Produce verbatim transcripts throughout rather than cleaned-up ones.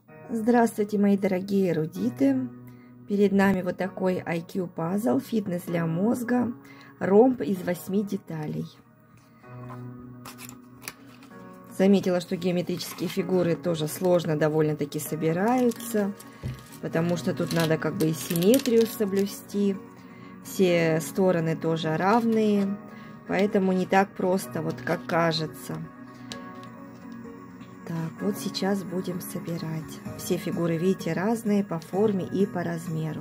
Здравствуйте, мои дорогие эрудиты! Перед нами вот такой ай кью пазл, фитнес для мозга, ромб из восьми деталей. Заметила, что геометрические фигуры тоже сложно довольно-таки собираются, потому что тут надо как бы и симметрию соблюсти. Все стороны тоже равные, поэтому не так просто, вот как кажется. Так, вот сейчас будем собирать. Все фигуры, видите, разные по форме и по размеру.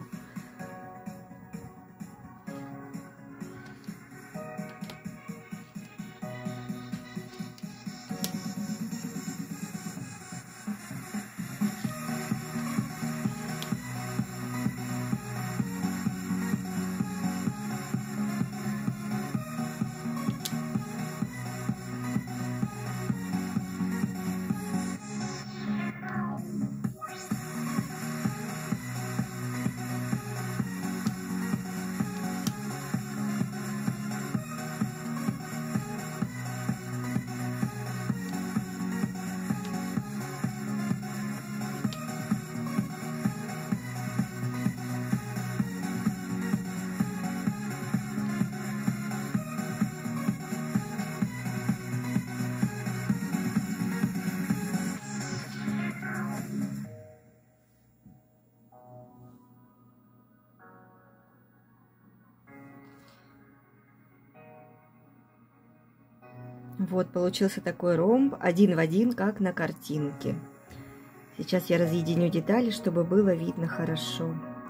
Вот получился такой ромб, один в один, как на картинке. Сейчас я разъединю детали, чтобы было видно хорошо.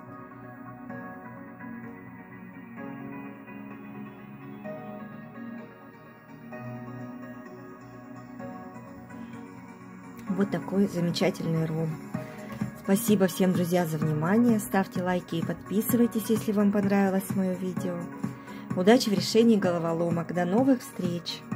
Вот такой замечательный ромб. Спасибо всем, друзья, за внимание. Ставьте лайки и подписывайтесь, если вам понравилось мое видео. Удачи в решении головоломок. До новых встреч!